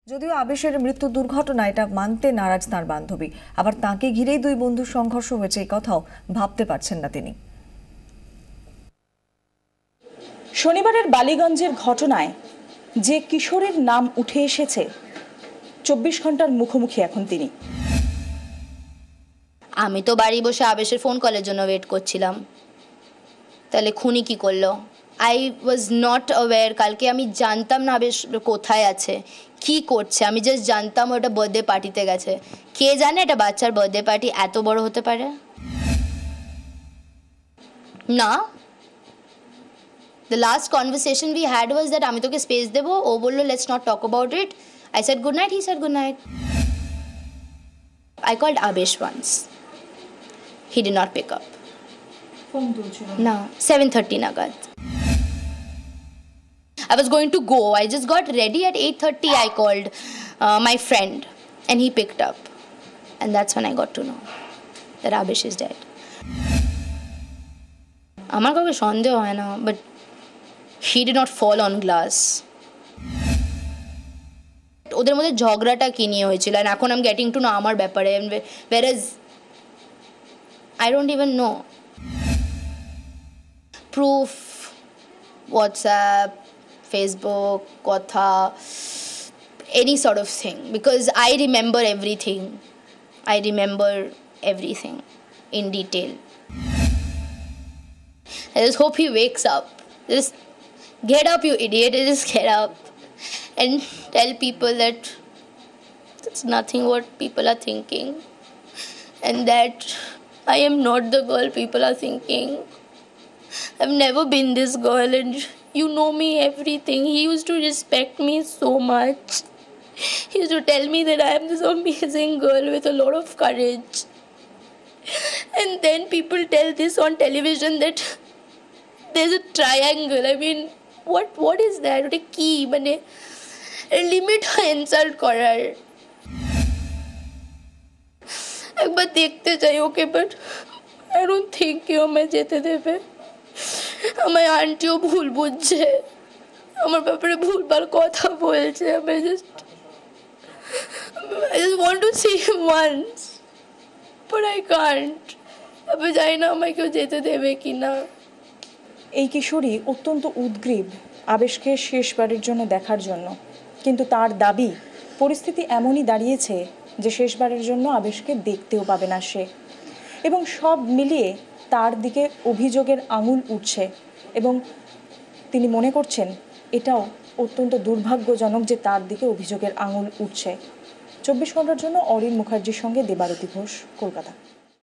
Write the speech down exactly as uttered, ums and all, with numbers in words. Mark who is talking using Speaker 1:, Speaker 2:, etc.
Speaker 1: যদিও আবেশের মৃত্যু দুর্ঘটনা এটা মানতে নারাজ তার বান্ধবী, আবার তাকে ঘিরেই দুই বন্ধুর সংঘর্ষ হয়েছে এই কথাও ভাবতে পারছেন না তিনি।
Speaker 2: শনিবারের বালিগঞ্জের ঘটনায় যে কিশোরের নাম উঠে এসেছে, চব্বিশ ঘন্টার মুখোমুখি এখন তিনি।
Speaker 3: আমি তো বাড়ি বসে আবেশের ফোন কলের জন্য ওয়েট করছিলাম, তাহলে খুনি কি করলো? I was not aware. কালকে আমি জানতাম না আবেশ কোথায় আছে, কি করছে। আমি জাস্ট জানতাম ওটা বার্থডে পার্টিতে গেছে। কে জানে এটা বাচ্চার বার্থডে পার্টি এত বড় হতে পারে না। The last conversation we had was that আমি তোকে স্পেস দেবো, ও বললো let's not talk about it. I said good night, he said good night. I called Abesh once. He did not pick up.
Speaker 2: Phone তুলছিল
Speaker 3: না, seven thirty নাগাদ। I was going to go. I just got ready at eight thirty. I called uh, my friend and he picked up. And that's when I got to know that Abesh is dead. আমার কাউকে সন্দেহ হয় না, but he did not fall on glass. ওদের মধ্যে ঝগড়াটা কি নিয়ে হয়েছিল, and এখন I'm getting to know আমার ব্যাপারে, whereas I don't even know. Proof, WhatsApp, Facebook, kotha, any sort of thing, because I remember everything. I remember everything in detail. I just hope he wakes up. Just get up, you idiot. Just get up and tell people that it's nothing what people are thinking, and that I am not the girl people are thinking. I've never been this girl, and you know me, everything. He used to respect me so much. He used to tell me that I am this amazing girl with a lot of courage. And then people tell this on television that there's a triangle. I mean, what what is that? What a key, mane limit insult করার। একবার দেখতে চাই ওকে, but I don't think কেউ আমায় যেতে দেবে। আমার আন্টিও ভুল বুঝছে, আমার ব্যাপারে ভুলভাল কথা বলছে। আমি just I just want to see him once, but I can't. আমি জানি না আমায় কেউ যেতে দেবে কিনা।
Speaker 2: এই কিশোরী অত্যন্ত উদ্গ্রীব আবেশকে শেষবারের জন্য দেখার জন্য, কিন্তু তার দাবি পরিস্থিতি এমনই দাঁড়িয়েছে যে শেষবারের জন্য আবেশকে দেখতেও পাবে না সে, এবং সব মিলিয়ে তার দিকে অভিযোগের আঙুল উঠছে, এবং তিনি মনে করছেন এটাও অত্যন্ত দুর্ভাগ্যজনক যে তার দিকে অভিযোগের আঙুল উঠছে। চব্বিশ ঘন্টার জন্য অরিন মুখার্জির সঙ্গে দেবারতী ঘোষ, কলকাতা।